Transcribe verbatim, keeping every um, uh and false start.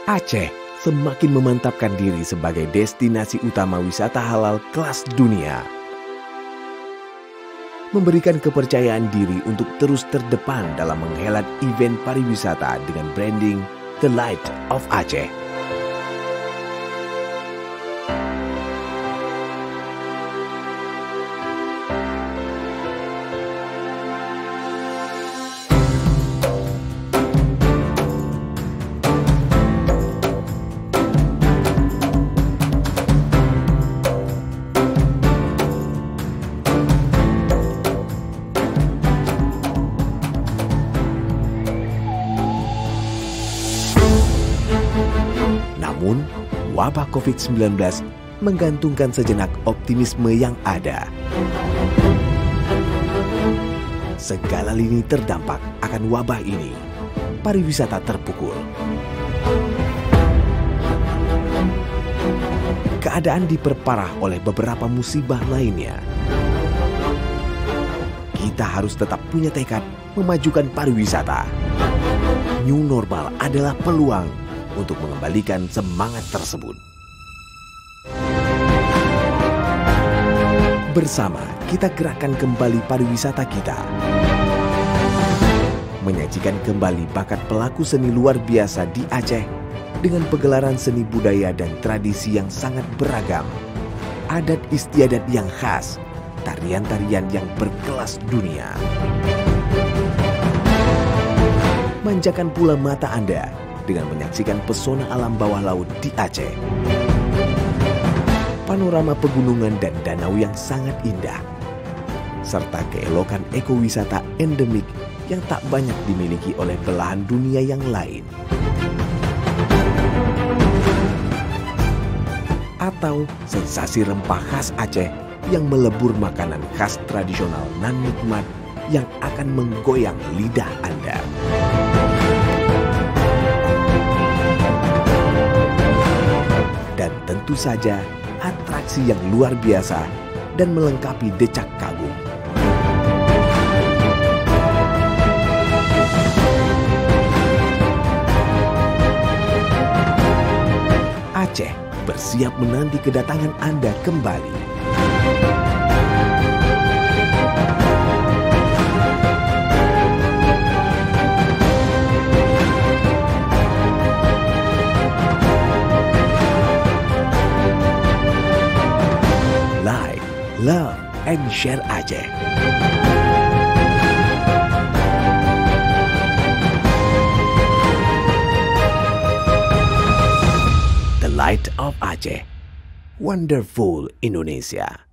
Aceh semakin memantapkan diri sebagai destinasi utama wisata halal kelas dunia. Memberikan kepercayaan diri untuk terus terdepan dalam menghelat event pariwisata dengan branding The Light of Aceh. Namun, wabah covid sembilan belas menggantungkan sejenak optimisme yang ada. Segala lini terdampak akan wabah ini. Pariwisata terpukul. Keadaan diperparah oleh beberapa musibah lainnya. Kita harus tetap punya tekad memajukan pariwisata. New normal adalah peluang untuk mengembalikan semangat tersebut. Bersama kita gerakkan kembali pariwisata kita. Menyajikan kembali bakat pelaku seni luar biasa di Aceh dengan pegelaran seni budaya dan tradisi yang sangat beragam. Adat istiadat yang khas, tarian-tarian yang berkelas dunia. Manjakan pula mata Anda dengan menyaksikan pesona alam bawah laut di Aceh. Panorama pegunungan dan danau yang sangat indah, serta keelokan ekowisata endemik yang tak banyak dimiliki oleh belahan dunia yang lain. Atau sensasi rempah khas Aceh yang melebur makanan khas tradisional nan nikmat yang akan menggoyang lidah Anda. Dan tentu saja atraksi yang luar biasa dan melengkapi decak kagum. Aceh bersiap menanti kedatangan Anda kembali. Like, love, and share Aceh. The Light of Aceh. Wonderful Indonesia.